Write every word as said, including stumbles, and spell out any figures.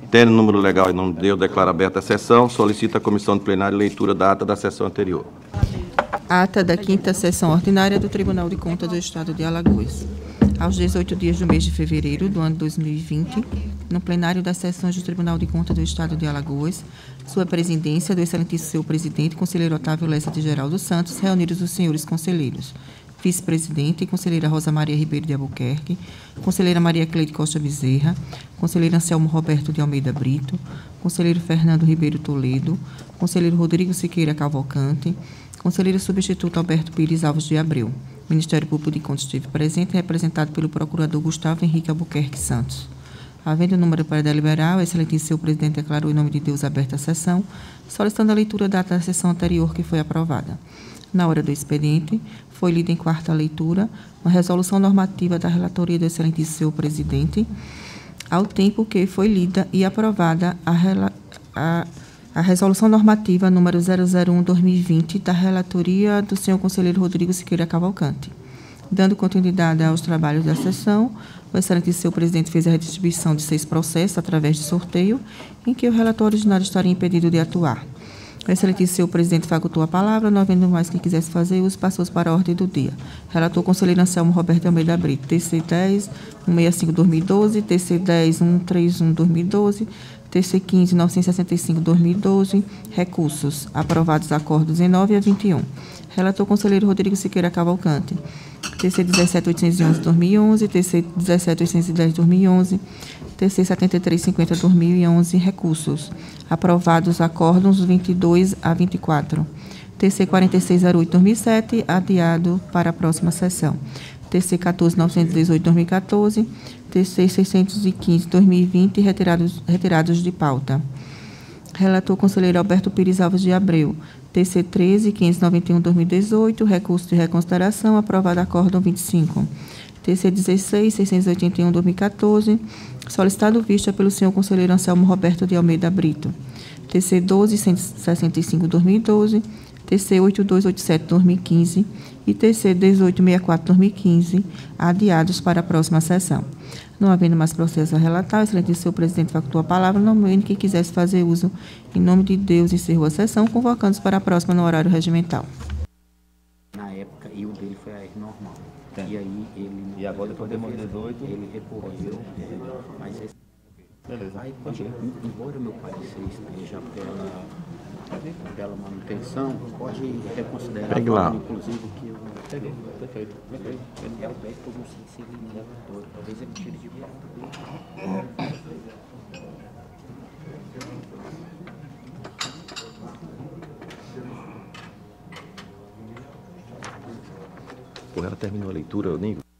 Tendo o número legal em nome de Deus, declaro aberta a sessão. Solicita a comissão de plenário leitura da ata da sessão anterior. Ata da quinta sessão ordinária do Tribunal de Contas do Estado de Alagoas. Aos dezoito dias do mês de fevereiro do ano dois mil e vinte, no plenário das sessões do Tribunal de Contas do Estado de Alagoas, sua presidência, do excelentíssimo seu presidente, conselheiro Otávio Lessa de Geraldo Santos, reunidos os senhores conselheiros, vice-presidente, conselheira Rosa Maria Ribeiro de Albuquerque, conselheira Maria Cleide Costa Bezerra, conselheiro Anselmo Roberto de Almeida Brito, conselheiro Fernando Ribeiro Toledo, conselheiro Rodrigo Siqueira Cavalcante, conselheiro substituto Alberto Pires Alves de Abreu. O Ministério Público de Contas esteve presente, representado pelo procurador Gustavo Henrique Albuquerque Santos. Havendo número para deliberar, o excelentíssimo seu presidente declarou em nome de Deus aberta a sessão, solicitando a leitura da ata da sessão anterior que foi aprovada. Na hora do expediente, foi lida em quarta leitura uma resolução normativa da relatoria do excelentíssimo seu presidente, ao tempo que foi lida e aprovada a, a, a resolução normativa número zero zero um barra dois mil e vinte da relatoria do senhor conselheiro Rodrigo Siqueira Cavalcante. Dando continuidade aos trabalhos da sessão, o excelentíssimo seu presidente fez a redistribuição de seis processos através de sorteio, em que o relator originário estaria impedido de atuar. O excelentíssimo seu presidente facultou a palavra, não havendo mais quem quisesse fazer uso, passou para a ordem do dia. Relator conselheiro Anselmo Roberto de Almeida Brito, T C dez, cento e sessenta e cinco, dois mil e doze, T C dez, cento e trinta e um, dois mil e doze, T C quinze, novecentos e sessenta e cinco, dois mil e doze, recursos, aprovados acordos dezenove a vinte e um. Relator conselheiro Rodrigo Siqueira Cavalcante, T C dezessete, oitocentos e onze, dois mil e onze, T C dezessete, oitocentos e dez, dois mil e onze, T C setenta e três, cinquenta, dois mil e onze, recursos, aprovados acórdons vinte e dois a vinte e quatro. T C quarenta e seis, zero oito, dois mil e sete, adiado para a próxima sessão. T C quatorze, novecentos e dezoito, dois mil e quatorze, T C seiscentos e quinze, dois mil e vinte, retirados, retirados de pauta. Relator conselheiro Alberto Pires Alves de Abreu, T C treze, quinhentos e noventa e um, dois mil e dezoito, recurso de reconsideração, aprovado acórdão vinte e cinco. T C dezesseis, seiscentos e oitenta e um, dois mil e quatorze, solicitado vista pelo senhor conselheiro Anselmo Roberto de Almeida Brito. T C doze, cento e sessenta e cinco, dois mil e doze, T C oitenta e dois, oitenta e sete, dois mil e quinze e T C dezoito, sessenta e quatro, dois mil e quinze, adiados para a próxima sessão. Não havendo mais processo a relatar, o excelentíssimo seu presidente facultou a palavra, não havendo quem quisesse fazer uso. Em nome de Deus, encerrou a sessão, convocando-os para a próxima no horário regimental. Na época, e o dele foi a R normal. Tem. E aí ele... E agora, depois do dezoito... Ele recorreu, mas... Esse, beleza. aí, quando, embora meu parecer esteja pela, pela manutenção, pode reconsiderar, Pegue lá. inclusive, que eu... Peguei. Perfeito. Perfeito. É o Beto, eu não sei se ele me relator. Talvez ele tire de pauta. Pô, ela terminou a leitura, Nico?